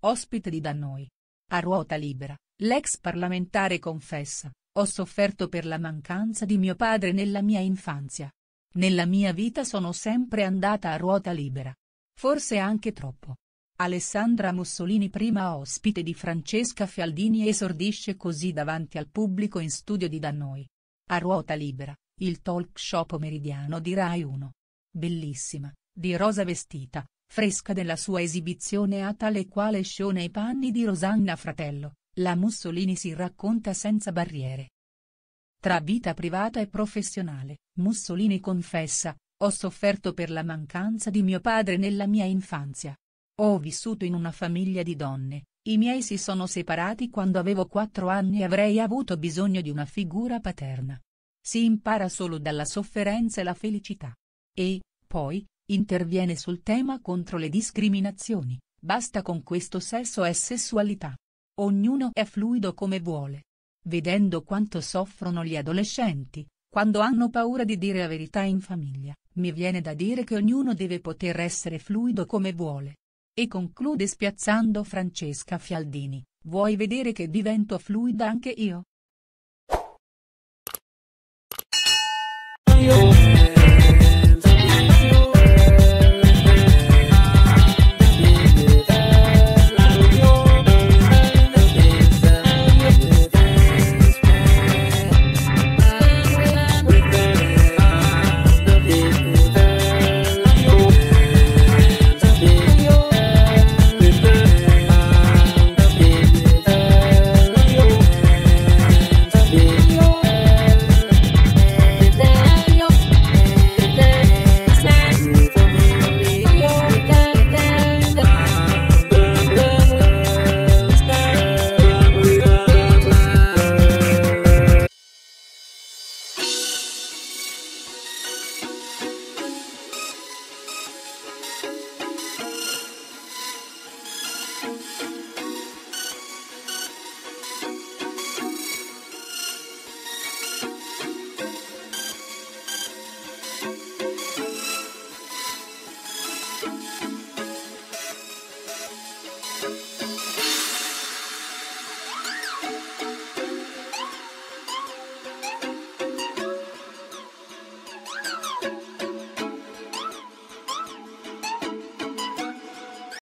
Ospite di Da Noi. A ruota libera, l'ex parlamentare confessa: ho sofferto per la mancanza di mio padre nella mia infanzia. Nella mia vita sono sempre andata a ruota libera. Forse anche troppo. Alessandra Mussolini, prima ospite di Francesca Fialdini, esordisce così davanti al pubblico in studio di Da Noi. A ruota libera, il talk show pomeridiano di Rai 1. Bellissima, di rosa vestita, fresca della sua esibizione a tale quale show nei panni di Rosanna Fratello, la Mussolini si racconta senza barriere. Tra vita privata e professionale, Mussolini confessa: ho sofferto per la mancanza di mio padre nella mia infanzia. Ho vissuto in una famiglia di donne, i miei si sono separati quando avevo 4 anni e avrei avuto bisogno di una figura paterna. Si impara solo dalla sofferenza e la felicità. E, poi, interviene sul tema contro le discriminazioni: basta con questo sesso e sessualità. Ognuno è fluido come vuole. Vedendo quanto soffrono gli adolescenti, quando hanno paura di dire la verità in famiglia, mi viene da dire che ognuno deve poter essere fluido come vuole. E conclude spiazzando Francesca Fialdini: vuoi vedere che divento fluida anche io?